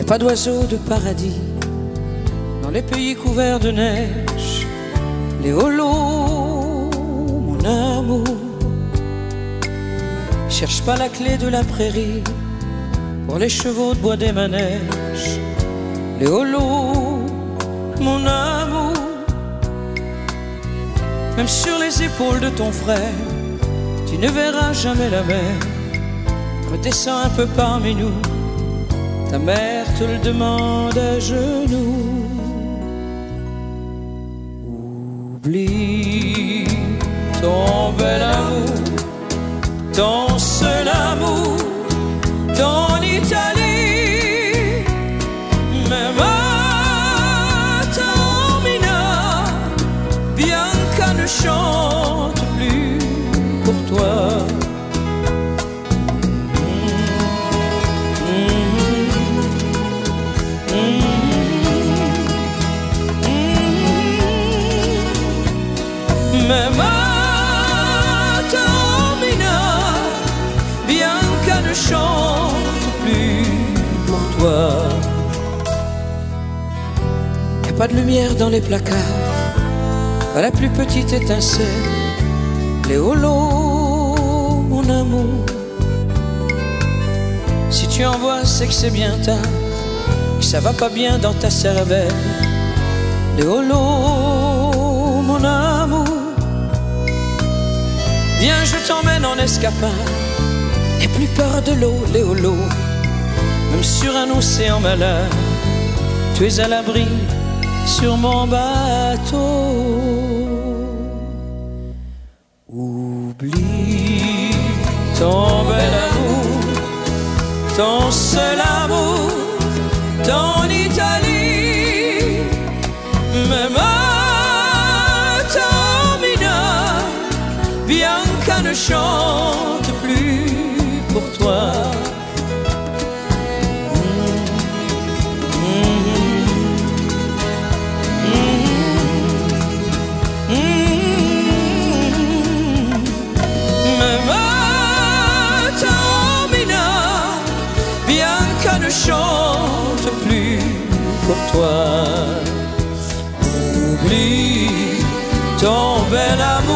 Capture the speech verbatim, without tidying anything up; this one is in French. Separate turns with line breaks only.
pas d'oiseaux de paradis dans les pays couverts de neige. Léolo, mon amour, cherche pas la clé de la prairie pour les chevaux de bois des manèges. Léolo, mon amour, même sur les épaules de ton frère, tu ne verras jamais la mer. Redescends un peu parmi nous, ta mère te le demande à genoux. Oublie ton bel amour, ton seul amour, ton Italie, même à Taormina, Bianca ne chante plus pour toi. Même à Taormina, Bianca ne chante plus pour toi. Y'a pas de lumière dans les placards, pas la plus petite étincelle. Léolo, mon amour, si tu en vois, c'est que c'est bien tard, que ça va pas bien dans ta cervelle. Léolo, mon amour, viens, je t'emmène en escapade. N'aie plus peur de l'eau, Léolo. Même sur un océan malade, tu es à l'abri sur mon bateau. Oublie ton bel amour, ton seul amour, ton Italie, même à Taormina, Bianca ne chante plus pour toi. Mmh, mmh, mmh, même à Taormina, Bianca ne chante plus pour toi. Oublie ton bel amour,